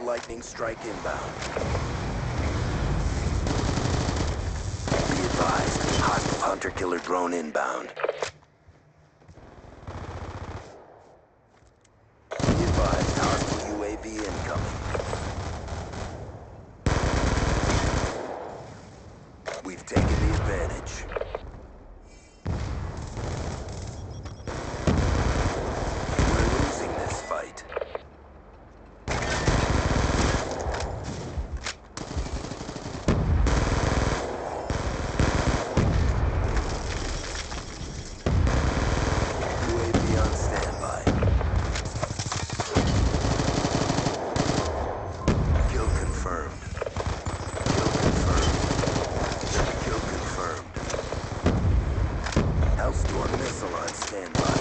lightning strike inbound. Be advised, hostile hunter-killer drone inbound. Be advised, hostile UAV incoming. We've taken the advantage. We're losing this fight. UAV on standby. Kill confirmed. Kill confirmed. Hellstorm missile on standby.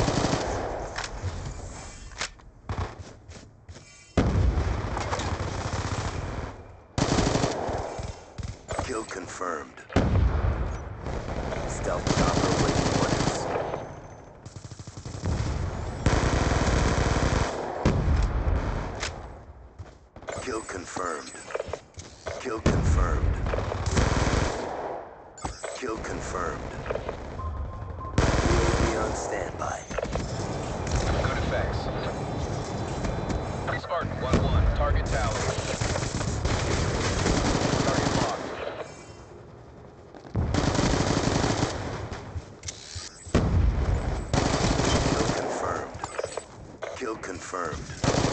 Kill confirmed. Stealth chopper waiting orders. Kill confirmed. Kill confirmed. Kill confirmed. UAV on standby. Good effects. Spartan 1-1, target tower. Target locked. Kill confirmed. Kill confirmed.